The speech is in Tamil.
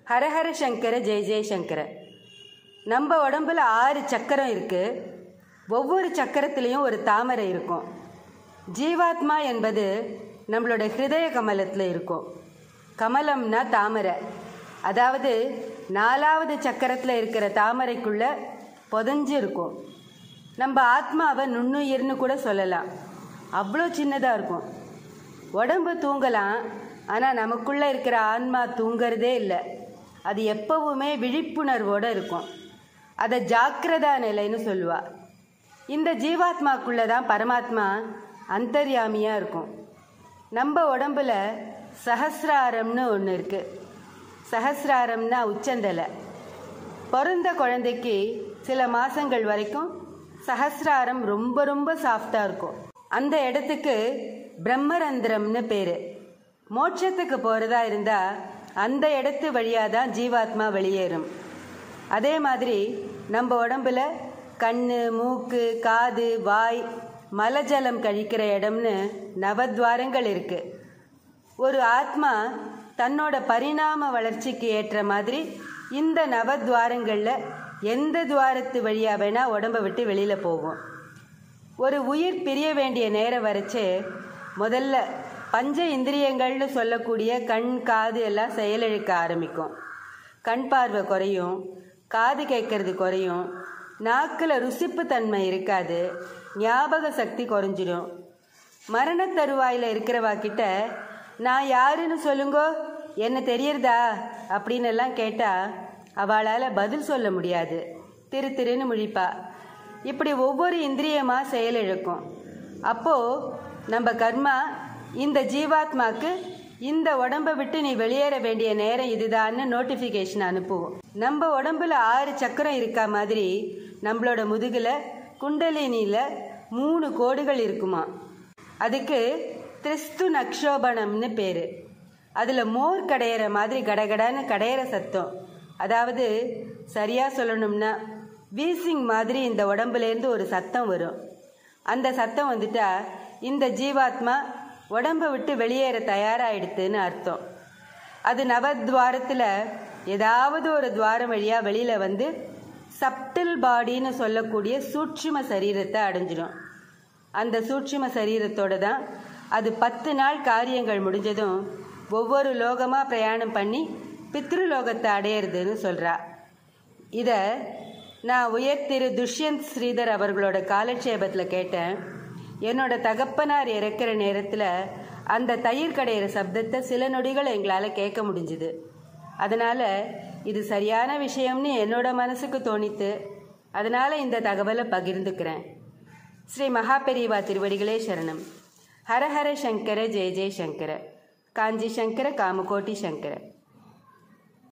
ஹரஹர சங்கர ஜெய ஜெயசங்கர. நம்ம உடம்புல 6 சக்கரம் இருக்குது. ஒவ்வொரு சக்கரத்துலேயும் ஒரு தாமரை இருக்கும். ஜீவாத்மா என்பது நம்மளோட ஹிருதய கமலத்தில் இருக்கும். கமலம்னா தாமரை, அதாவது 4வது சக்கரத்தில் இருக்கிற தாமரைக்குள்ளே புதஞ்சு இருக்கும். நம்ம ஆத்மாவை நுண்ணுயிர்னு கூட சொல்லலாம், அவ்வளோ சின்னதாக இருக்கும். உடம்பு தூங்கலாம், ஆனால் நமக்குள்ளே இருக்கிற ஆன்மா தூங்கிறதே இல்லை. அது எப்பவுமே விழிப்புணர்வோடு இருக்கும். அதை ஜாக்கிரதா நிலைன்னு சொல்லுவாள். இந்த ஜீவாத்மாக்குள்ளே தான் பரமாத்மா அந்தர்யாமியாக இருக்கும். நம்ம உடம்புல சஹஸ்ராரம்னு ஒன்று இருக்குது. சஹஸ்ராரம்னா உச்சந்தலை. பிறந்த குழந்தைக்கு சில மாதங்கள் வரைக்கும் சஹஸ்ராரம் ரொம்ப ரொம்ப சாஃப்டாக இருக்கும். அந்த இடத்துக்கு பிரம்மரந்திரம்னு பேர். மோட்சத்துக்கு போகிறதா இருந்தால் அந்த இடத்து வழியாக தான் ஜீவாத்மா வெளியேறும். அதே மாதிரி நம்ம உடம்புல கண், மூக்கு, காது, வாய், மலஜலம் கழிக்கிற இடம்னு நவத்வாரங்கள் இருக்குது. ஒரு ஆத்மா தன்னோட பரிணாம வளர்ச்சிக்கு ஏற்ற மாதிரி இந்த நவத்வாரங்களில் எந்த துவாரத்து வழியாக வேணால் உடம்பை விட்டு வெளியில் போகும். ஒரு உயிர் பிரிய வேண்டிய நேரம் வரைச்சே முதல்ல பஞ்ச இந்திரியங்கள்னு சொல்லக்கூடிய கண், காது எல்லாம் செயலிழக்க ஆரம்பிக்கும். கண் பார்வை குறையும், காது கேட்கறது குறையும், நாக்கில் ருசிப்பு தன்மை இருக்காது, ஞாபக சக்தி குறைஞ்சிடும். மரண தருவாயில் இருக்கிறவாக்கிட்ட நான் யாருன்னு சொல்லுங்கோ, என்ன தெரியறதா அப்படின்னு எல்லாம் கேட்டால் அவளால் பதில் சொல்ல முடியாது. திரு திருன்னு முழிப்பா. இப்படி ஒவ்வொரு இந்திரியமாக செயலிழக்கும். அப்போது நம்ம கர்மா இந்த ஜீவாத்மாக்கு இந்த உடம்பை விட்டு நீ வெளியேற வேண்டிய நேரம் இதுதான்னு நோட்டிஃபிகேஷன் அனுப்புவோம். நம்ம உடம்புல 6 சக்கரம் இருக்கா மாதிரி நம்மளோட முதுகில் குண்டலினியில் 3 கோடுகள் இருக்குமா. அதுக்கு திரிஸ்து நக்ஷோபணம்னு பேர். அதில் மோர் கடையிற மாதிரி கடகடான்னு கடையிற சத்தம், அதாவது சரியாக சொல்லணும்னா வீசிங் மாதிரி இந்த உடம்புலேருந்து ஒரு சத்தம் வரும். அந்த சத்தம் வந்துட்டா இந்த ஜீவாத்மா உடம்பை விட்டு வெளியேற தயாராகிடுதுன்னு அர்த்தம். அது நவத்வாரத்தில் ஏதாவது ஒரு துவாரம் வழியாக வெளியில் வந்து சப்டில் பாடின்னு சொல்லக்கூடிய சூட்சும சரீரத்தை அடைஞ்சிடும். அந்த சூட்சும சரீரத்தோடு தான் அது 10 நாள் காரியங்கள் முடிஞ்சதும் ஒவ்வொரு லோகமாக பிரயாணம் பண்ணி பித்ருலோகத்தை அடையிறதுன்னு சொல்கிறா. இதை நான் உயர் திரு துஷ்யந்த் ஸ்ரீதர் அவர்களோட காலட்சேபத்தில் கேட்டேன். என்னோட தகப்பனார் இறக்கிற நேரத்தில் அந்த தயிர் கடையிற சப்தத்தை சில நொடிகள் எங்களால் கேட்க முடிஞ்சுது. அதனால் இது சரியான விஷயம்னு என்னோட மனசுக்கு தோணித்து. அதனால் இந்த தகவலை பகிர்ந்துக்கிறேன். ஸ்ரீ மகாபெரிவா திருவடிகளே சரணம். ஹரஹர சங்கர ஜெய ஜெய சங்கர. காஞ்சி சங்கர காமகோட்டி சங்கர.